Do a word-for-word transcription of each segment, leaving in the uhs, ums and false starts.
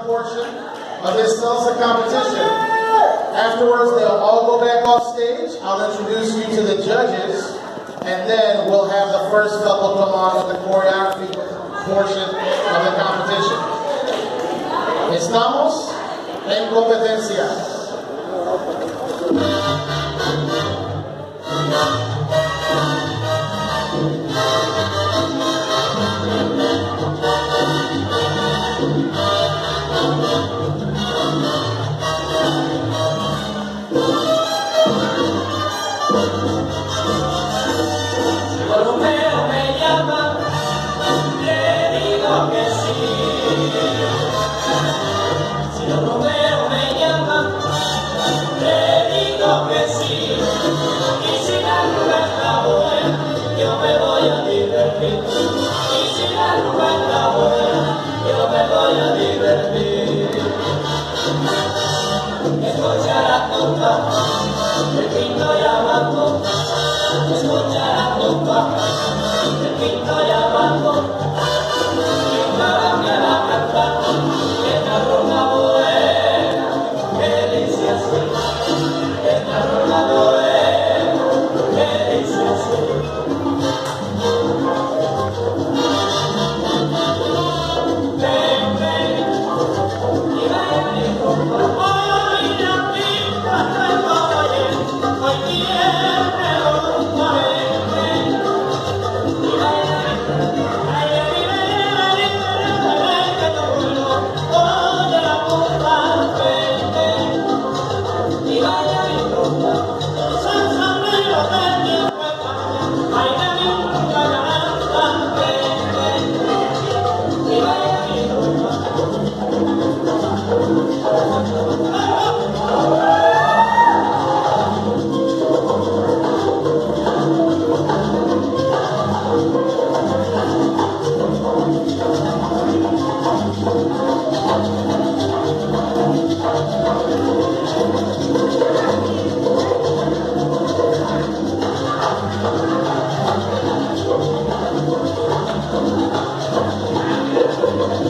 portion of this salsa competition. Afterwards, they'll all go back off stage. I'll introduce you to the judges, and then we'll have the first couple come on with the choreography portion of the competition. Estamos en competencia.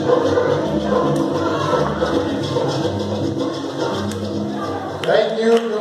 Thank you.